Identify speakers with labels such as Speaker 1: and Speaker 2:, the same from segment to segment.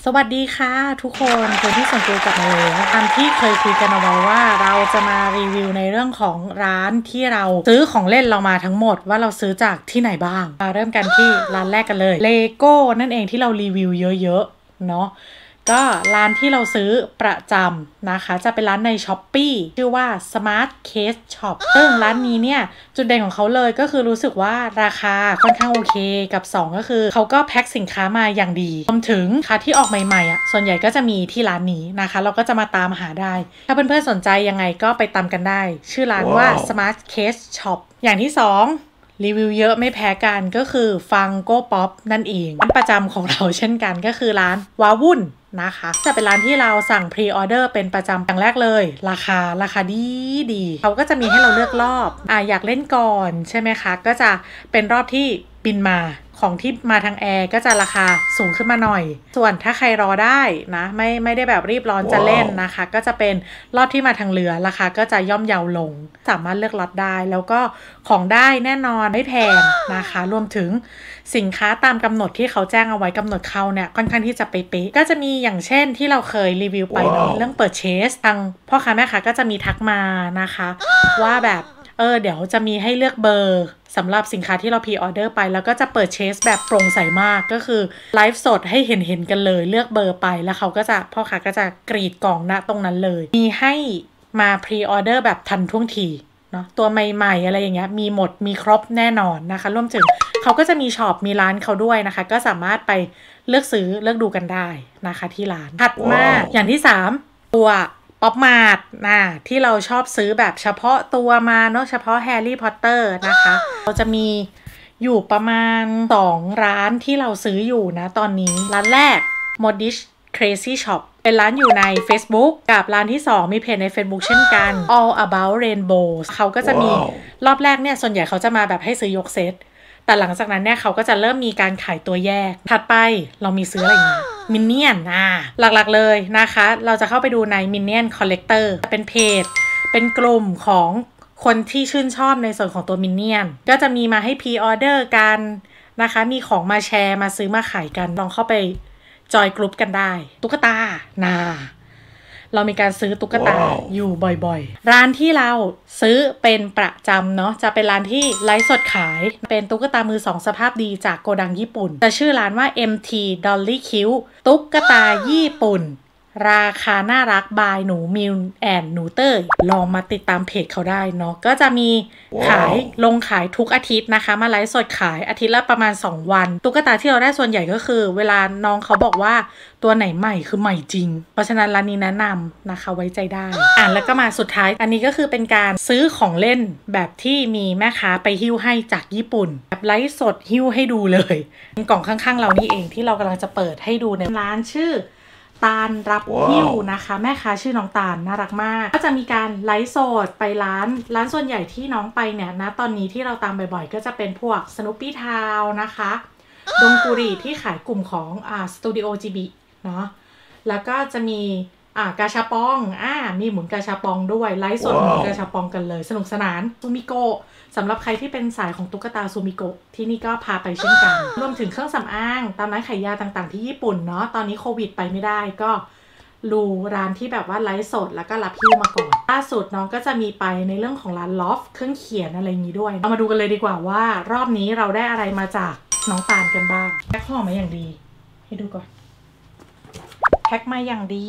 Speaker 1: สวัสดีค่ะทุกคนที่ส่งตัวกลับมาแล้วตามที่เคยคุยกันเอาไว้ว่าเราจะมารีวิวในเรื่องของร้านที่เราซื้อของเล่นเรามาทั้งหมดว่าเราซื้อจากที่ไหนบ้างมาเริ่มกันที่ร้านแรกกันเลยเลโก้นั่นเองที่เรารีวิวเยอะๆเนาะก็ร้านที่เราซื้อประจำนะคะจะเป็นร้านใน Shopee ชื่อว่า Smart Case Shop ซึ่งร้านนี้เนี่ยจุดเด่นของเขาเลยก็คือรู้สึกว่าราคาค่อนข้างโอเคกับ2ก็คือเขาก็แพ็คสินค้ามาอย่างดีรวมถึงสินค้าที่ออกใหม่ๆอ่ะส่วนใหญ่ก็จะมีที่ร้านนี้นะคะเราก็จะมาตามหาได้ถ้าเพื่อนๆสนใจยังไงก็ไปตามกันได้ชื่อร้านว่า Smart Case Shop อย่างที่2รีวิวเยอะไม่แพ้กันก็คือฟังโก้ป๊อปนั่นเองร้านประจำของเราเช่นกันก็คือร้านว้าวุ่นนะคะจะเป็นร้านที่เราสั่งพรีออเดอร์เป็นประจำอย่างแรกเลยราคาดีเขาก็จะมีให้เราเลือกรอบอยากเล่นก่อนใช่ไหมคะก็จะเป็นรอบที่บินมาของที่มาทางแอร์ก็จะราคาสูงขึ้นมาหน่อยส่วนถ้าใครรอได้นะไม่ได้แบบรีบร้อนจะเล่นนะคะก็จะเป็นรอบที่มาทางเรือราคาก็จะย่อมเยาลงสามารถเลือกล็อตได้แล้วก็ของได้แน่นอนไม่แพงนะคะรวมถึงสินค้าตามกำหนดที่เขาแจ้งเอาไว้กำหนดเข้าเนี่ยค่อนข้างที่จะเป๊ะๆก็จะมีอย่างเช่นที่เราเคยรีวิวไปเนาะเรื่องPurchaseทางพ่อค้าแม่ค้าก็จะมีทักมานะคะว่าแบบเดี๋ยวจะมีให้เลือกเบอร์สำหรับสินค้าที่เราพรีออเดอร์ไปแล้วก็จะเปิดเชสแบบโปร่งใสมากก็คือไลฟ์สดให้เห็นกันเลยเลือกเบอร์ไปแล้วเขาก็จะพ่อค้าก็จะกรีดกล่องณตรงนั้นเลยมีให้มาพรีออเดอร์แบบทันท่วงทีเนาะตัวใหม่ๆอะไรอย่างเงี้ยมีหมดมีครบแน่นอนนะคะรวมถึงเขาก็จะมีช็อปมีร้านเขาด้วยนะคะก็สามารถไปเลือกซื้อเลือกดูกันได้นะคะที่ร้านถัดมาอย่างที่3ตัวป๊อปมาร์ทที่เราชอบซื้อแบบเฉพาะตัวมาเนาะเฉพาะแฮร์รี่พอตเตอร์นะคะเราจะมีอยู่ประมาณ2ร้านที่เราซื้ออยู่นะตอนนี้ร้านแรก Modish Crazy Shop เป็นร้านอยู่ใน Facebook กับร้านที่2มีเพจใน Facebook เช่นกัน All About Rainbow เขาก็จะมีรอบแรกเนี่ยส่วนใหญ่เขาจะมาแบบให้ซื้อยกเซตแต่หลังจากนั้นเนี่ยเขาก็จะเริ่มมีการขายตัวแยกถัดไปเรามีซื้ออะไรอย่างเงี้ยมินเนี่ยนหลักๆเลยนะคะเราจะเข้าไปดูใน Minion Collector เป็นเพจเป็นกลุ่มของคนที่ชื่นชอบในส่วนของตัวมินเนี่ยนก็จะมีมาให้พรีออเดอร์กันนะคะมีของมาแชร์มาซื้อมาขายกันลองเข้าไปจอยกลุ่มกันได้ตุ๊กตาเรามีการซื้อตุ๊กตาอยู่บ่อยๆร้านที่เราซื้อเป็นประจำเนาะจะเป็นร้านที่ไลฟ์สดขายเป็นตุ๊กตามือสองสภาพดีจากโกดังญี่ปุ่นจะชื่อร้านว่า MT Dolly Q ตุ๊กตาญี่ปุ่นราคาน่ารักบายหนูมิวแอนหนูเต้ยลองมาติดตามเพจเขาได้เนาะก็จะมีลงขายทุกอาทิตย์นะคะมาไลฟ์สดขายอาทิตย์ละประมาณ2วันตุ๊กตาที่เราได้ส่วนใหญ่ก็คือเวลาน้องเขาบอกว่าตัวไหนใหม่คือใหม่จริงเพราะฉะนั้นร้านนี้แนะนำนะคะไว้ใจได้แล้วก็มาสุดท้ายอันนี้ก็คือเป็นการซื้อของเล่นแบบที่มีแม่ค้าไปหิ้วให้จากญี่ปุ่นแบบไลฟ์สดหิ้วให้ดูเลยเป็นกล่องข้างๆเรานี่เองที่เรากำลังจะเปิดให้ดูในร้านชื่อตาลรับหิ้วนะคะแม่ค้าชื่อน้องตาลน่ารักมากก็จะมีการไลฟ์สดไปร้านส่วนใหญ่ที่น้องไปเนี่ยนะตอนนี้ที่เราตามบ่อยๆก็จะเป็นพวกสนุปปี้ทาวนะคะดงกุรีที่ขายกลุ่มของสตูดิโอจิบิเนาะแล้วก็จะมีกาชาปองมีหมุนกาชาปองด้วยไลฟ์สดหมุนกาชาปองกันเลยสนุกสนานซูมิโกะสำหรับใครที่เป็นสายของตุ๊กตาซูมิโกะที่นี่ก็พาไปเช่นกันรวมถึงเครื่องสำอางตามร้านขายยาต่างๆที่ญี่ปุ่นเนาะตอนนี้โควิดไปไม่ได้ก็รูร้านที่แบบว่าไลฟ์สดแล้วก็รับหิ้วมาก่อนล่าสุดน้องก็จะมีไปในเรื่องของร้านลอฟเครื่องเขียนอะไรอย่างนี้ด้วยเรามาดูกันเลยดีกว่าว่ารอบนี้เราได้อะไรมาจากน้องตาลกันบ้างแพ็คห่อมาอย่างดีให้ดูก่อนแพ็คมาอย่างดี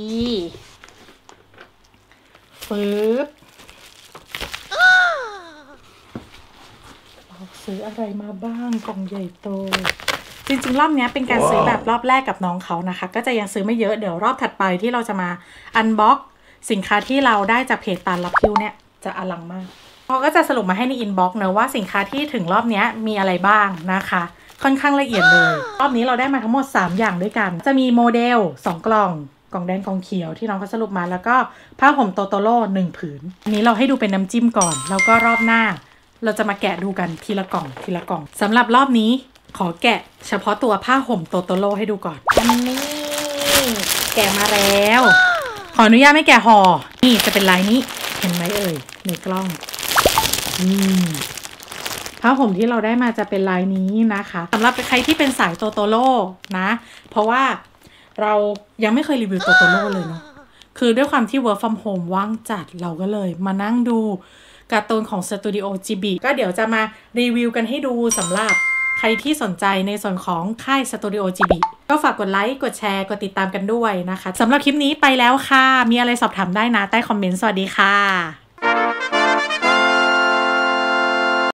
Speaker 1: ซื้ออะไรมาบ้างกล่องใหญ่โตจริงๆรอบนี้เป็นการซื้อแบบรอบแรกกับน้องเขานะคะก็จะยังซื้อไม่เยอะเดี๋ยวรอบถัดไปที่เราจะมาอันบ็อกสินค้าที่เราได้จากเพจตาลรับหิ้วเนี่ยจะอลังมากเขาก็จะสรุปมาให้ในอินบ็อกซ์นะว่าสินค้าที่ถึงรอบนี้มีอะไรบ้างนะคะค่อนข้างละเอียดเลยรอบนี้เราได้มาทั้งหมด3อย่างด้วยกันจะมีโมเดล2กล่องแดงกล่องเขียวที่น้องเขาสรุปมาแล้วก็ผ้าห่มโตโตโร่1ผืนอันนี้เราให้ดูเป็นน้ำจิ้มก่อนแล้วก็รอบหน้าเราจะมาแกะดูกันทีละกล่องสำหรับรอบนี้ขอแกะเฉพาะตัวผ้าห่มโตโตโร่ให้ดูก่อนอันนี้แกะมาแล้วขออนุญาตไม่แกะห่อนี่จะเป็นลายนี้เห็นไหมเอ่ยในกล้องผ้าห่มที่เราได้มาจะเป็นลายนี้นะคะสำหรับใครที่เป็นสายโตโตโร่นะเพราะว่าเรายังไม่เคยรีวิวโตโตโร่เลยเนาะคือด้วยความที่ work from home ว่างจัดเราก็เลยมานั่งดูการ์ตูนของสตูดิโอจิบิก็เดี๋ยวจะมารีวิวกันให้ดูสำหรับใครที่สนใจในส่วนของค่ายสตูดิโอจิบิก็ฝากกดไลค์กดแชร์กดติดตามกันด้วยนะคะสำหรับคลิปนี้ไปแล้วค่ะมีอะไรสอบถามได้นะใต้คอมเมนต์สวัสดีค่ะ